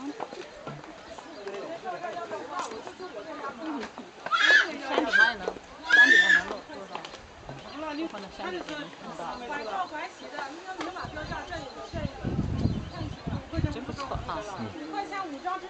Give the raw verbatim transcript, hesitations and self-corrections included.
山顶上也能，山顶上能露多少？放在山顶上能看到。